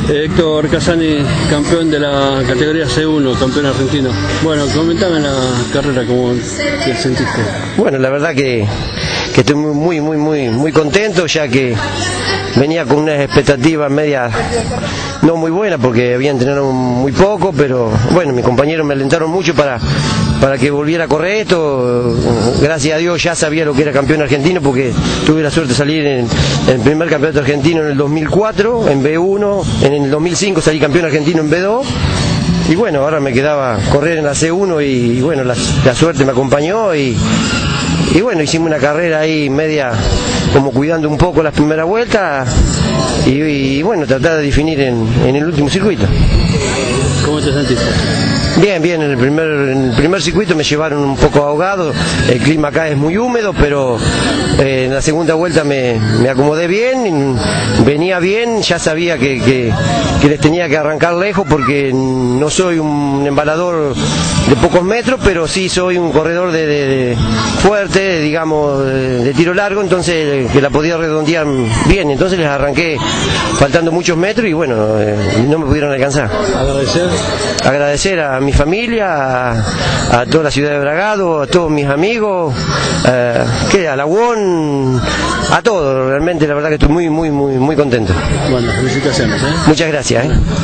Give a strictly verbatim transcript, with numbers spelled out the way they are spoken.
Héctor Casani, campeón de la categoría C uno, campeón argentino. Bueno, comentame la carrera, ¿cómo te sentiste? Bueno, la verdad que, que estoy muy, muy, muy, muy contento, ya que venía con unas expectativas medias no muy buenas porque había entrenado muy poco, pero bueno, mis compañeros me alentaron mucho para, para que volviera a correr esto. Gracias a Dios ya sabía lo que era campeón argentino porque tuve la suerte de salir en, en el primer campeonato argentino en el dos mil cuatro, en B uno, en el dos mil cinco salí campeón argentino en B dos. Y bueno, ahora me quedaba correr en la C uno y, y bueno, la, la suerte me acompañó y, y bueno, hicimos una carrera ahí media como cuidando un poco las primeras vueltas y, y bueno, tratar de definir en, en el último circuito. ¿Cómo te sentiste? Bien, bien, en el, primer, en el primer circuito me llevaron un poco ahogado, el clima acá es muy húmedo, pero eh, en la segunda vuelta me, me acomodé bien, venía bien, ya sabía que, que, que les tenía que arrancar lejos porque no soy un embalador de pocos metros, pero sí soy un corredor de, de, de fuerte, digamos, de, de tiro largo, entonces que la podía redondear bien, entonces les arranqué faltando muchos metros y bueno, eh, no me pudieron alcanzar. Agradecer. Agradecer a mi familia, a, a toda la ciudad de Bragado, a todos mis amigos, eh, que a la U O N, a todos, realmente la verdad que estoy muy, muy, muy, muy contento. Bueno, felicitaciones, ¿eh? Muchas gracias, ¿eh?